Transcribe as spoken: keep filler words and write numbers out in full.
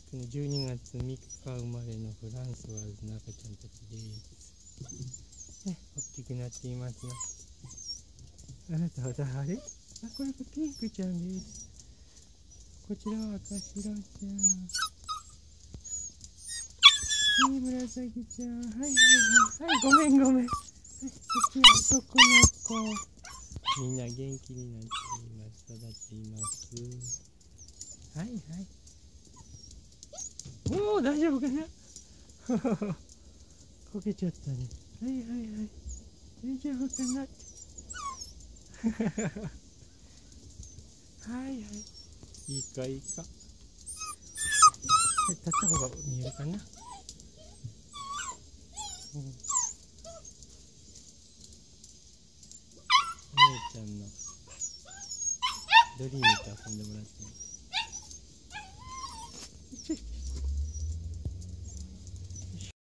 くのじゅうにがつみっか生まれのフランソワーズの赤ちゃんたちです。ね、大きくなっていますよ。あなたは誰？あ、これがピンクちゃんです。こちらは赤白ちゃん。はい、紫ちゃん。はいはいはい。はい、ごめんごめん。はい、こっちは男の子。みんな元気になっています。育っています。はいはい。おお、大丈夫かな。こけちゃったね。はいはいはい。大丈夫かなって。はいはい。いいかいいか。立った方が見えるかな。うん、姉ちゃんのドリームと遊んでもらって。